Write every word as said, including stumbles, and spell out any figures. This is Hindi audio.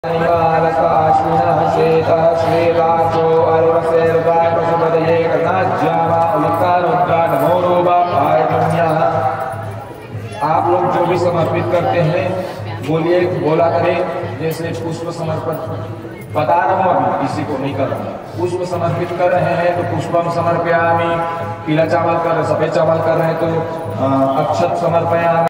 आप लोग जो भी समर्पित करते हैं बोलिए, बोला करें। जैसे पुष्प समर्पण बता रहा हूँ, अभी किसी को नहीं कर रहा हूँ। पुष्प समर्पित कर रहे हैं तो पुष्पम समर्पयामि, पीला चावल कर रहे, सफेद चावल कर रहे हैं तो अक्षत समर्पयामि।